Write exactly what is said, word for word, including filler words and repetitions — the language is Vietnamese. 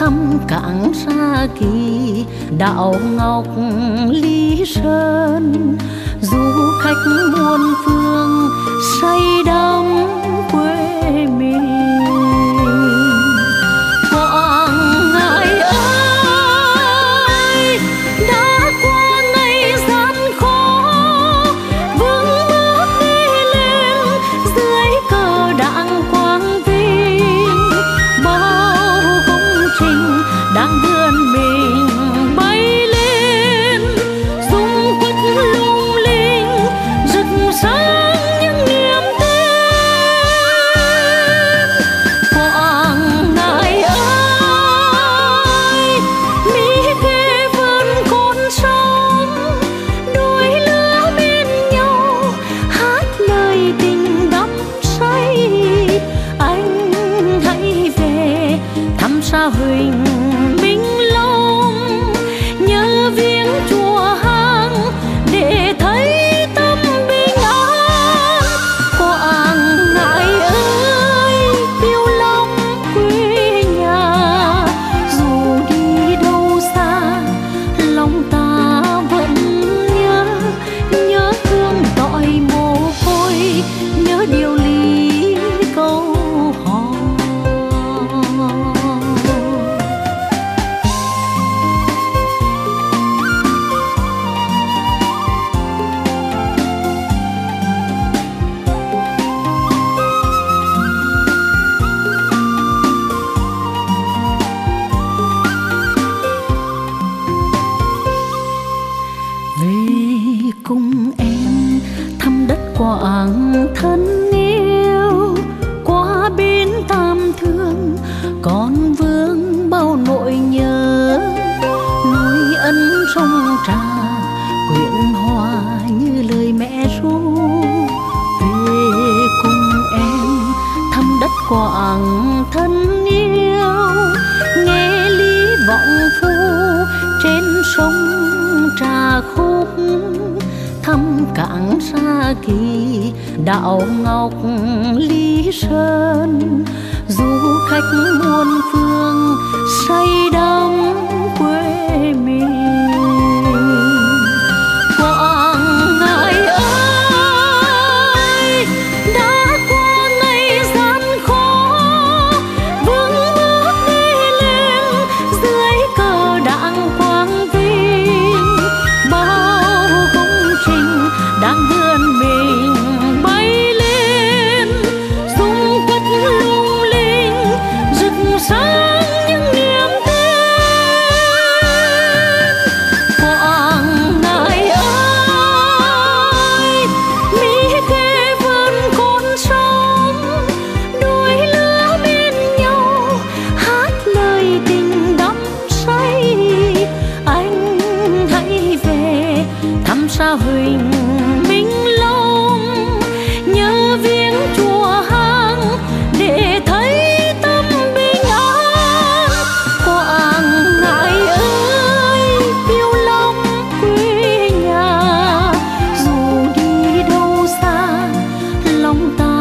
thăm cảng Sa Kỳ đạo ngọc Lý Sơn. Du khách muôn phương say đắm quê mình. Quảng Ngãi ơi, đã qua ngày gian khó, vững bước đi lên dưới cờ đảng quang vinh. Bao công trình đang vươn mình bay lên, dung quất lung linh rực sáng những niềm tin. Quảng Ngãi ơi, Mỹ khê vươn con sóng, đôi lứa bên nhau hát lời tình đắm say. Anh hãy về thăm Sa Huỳnh Minh Long, nhớ viếng chùa Hang để thấy tâm bình an. Quảng Ngãi ơi, yêu lòng quê nhà, dù đi đâu xa lòng ta vẫn nhớ. Nhớ thương dõi mồ côi, nhớ điều lý câu hò. Về cùng em thăm đất Quảng thân yêu, qua bến Tam Thương còn vương bao nỗi nhớ. Núi ân sông Trà quyện hòa như lời mẹ ru. Về cùng em thăm đất Quảng thân yêu, nghe lý vọng phu trên sông Trà Khúc. Thăm cảng Sa Kỳ đạo ngọc Lý Sơn. Du khách muôn phương say đắm quê mình. Quảng Ngãi ơi, đã qua ngày gian khó, vững bước đi lên dưới cờ đảng quang vinh. Bao công trình đang vươn mình bay lên, dung quất lung linh rực sáng những niềm tin. Quảng Ngãi ơi, Mỹ khê vươn con sóng, đôi lứa bên nhau hát lời tình đắm say. Anh hãy về thăm Sa Huỳnh Minh Long, nhớ viếng chùa Hang để thấy tâm bình an. Quảng Ngãi ơi, yêu lòng quê nhà, dù đi đâu xa lòng ta